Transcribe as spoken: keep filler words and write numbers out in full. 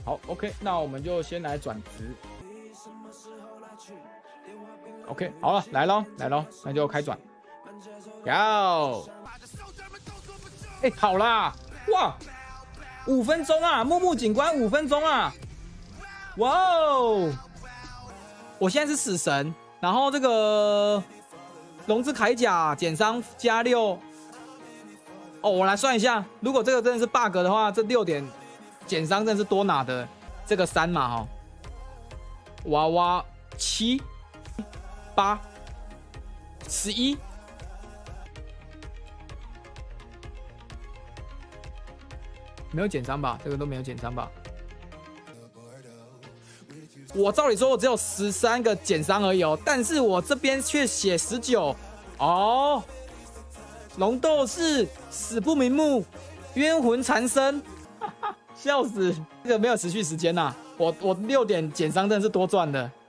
好 ，OK， 那我们就先来转职。OK， 好了，来咯，来咯，那就开转。要，哎、欸，好啦，哇，五分钟啊，木木警官五分钟啊，哇哦！我现在是死神，然后这个龙之铠甲减伤加六。哦，我来算一下，如果这个真的是 bug 的话，这六点减伤真的是多拿的。这个三嘛，哈，娃娃七八十一。没有减伤吧？这个都没有减伤吧？我照理说我只有十三个减伤而已哦，但是我这边却写十九哦。龙斗士死不瞑目，冤魂缠身，笑死！这个没有持续时间呐、啊，我我六点减伤真的是多赚的。